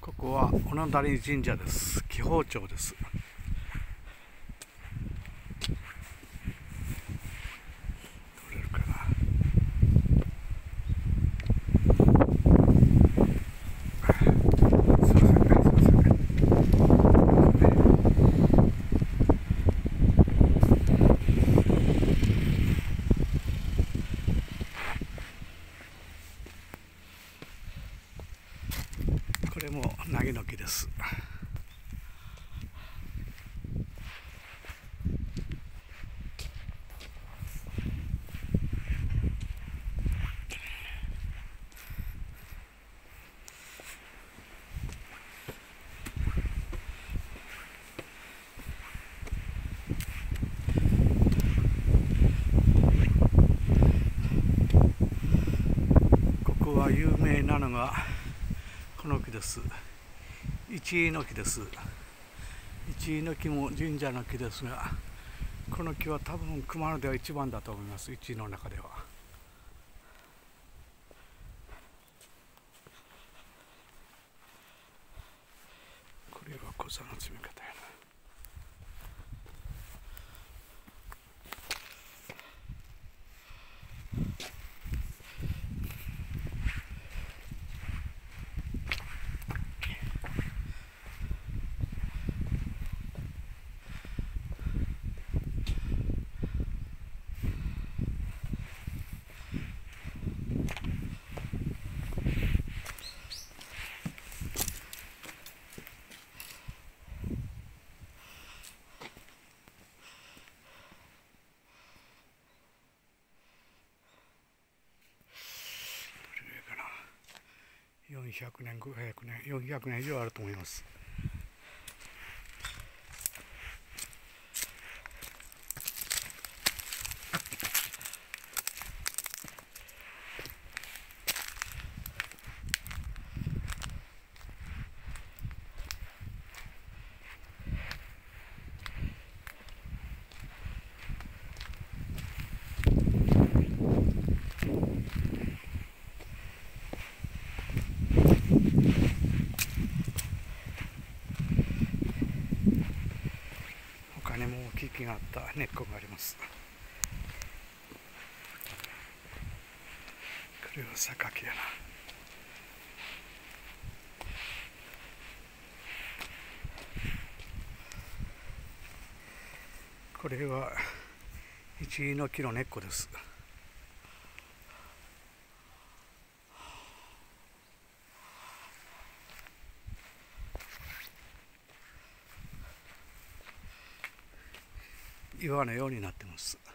ここは小野谷神社です。紀宝町です。取れるかな。すいません、すいません。これも凪の木です。ここは有名なのがこの木です。一位の木です。一位の木も神社の木ですが、この木は多分熊野では一番だと思います。一位の中では。これは小座の積み方やな。400年、500年、400年以上あると思います。他にも大きい木があった根っこがあります。これは榊やな。これは一位の木の根っこです。岩のようになってます。